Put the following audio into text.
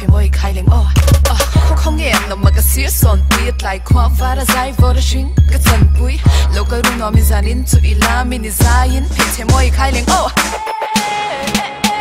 thể môi khai lên oh không nghe em mà cái xía son biết lại khoa và ra dài vô đó chính cái chân bụi lâu cái rung nó mình dàn in tụi la mình đi dài in thể môi khai lên oh